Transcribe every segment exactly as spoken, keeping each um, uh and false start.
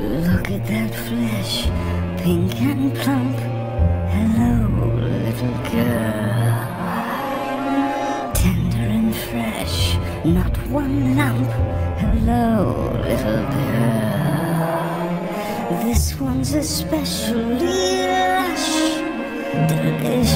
Look at that flesh, pink and plump. Hello, little girl. Tender and fresh, not one lump. Hello, little girl. This one's especially lush, delicious.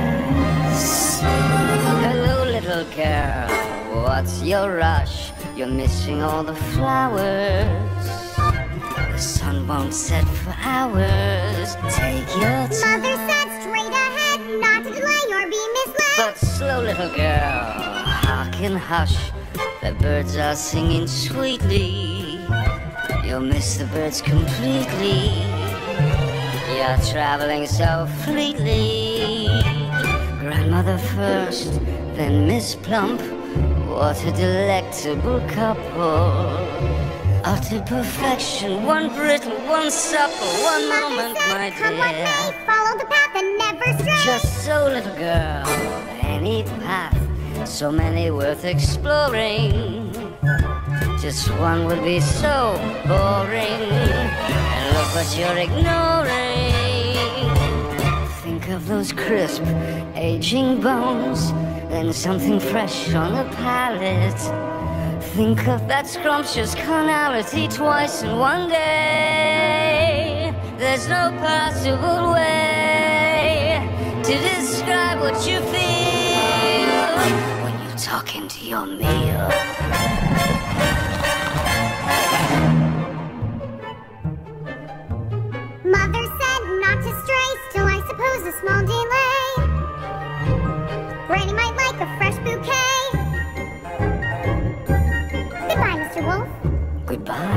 Hello, little girl. What's your rush? You're missing all the flowers. The sun won't set for hours. Take your time. Mother said straight ahead, not to delay or be misled. But slow, little girl, hearken, hush. The birds are singing sweetly. You'll miss the birds completely. You're traveling so fleetly. Grandmother first, then Miss Plump. What a delectable couple. Utter perfection, one brittle, one supple, one Mother moment, said, my come what dear. may, follow the path and never stray. Just so, little girl, any path, so many worth exploring. Just one would be so boring, and look what you're ignoring. Think of those crisp, aging bones, then something fresh on the palate. Think of that scrumptious carnality twice in one day. There's no possible way to describe what you feel when you talk into your meal. Mother said not to stray, still I suppose a small delay. Granny might like a fresh bouquet. Goodbye, Mister Wolf. Goodbye.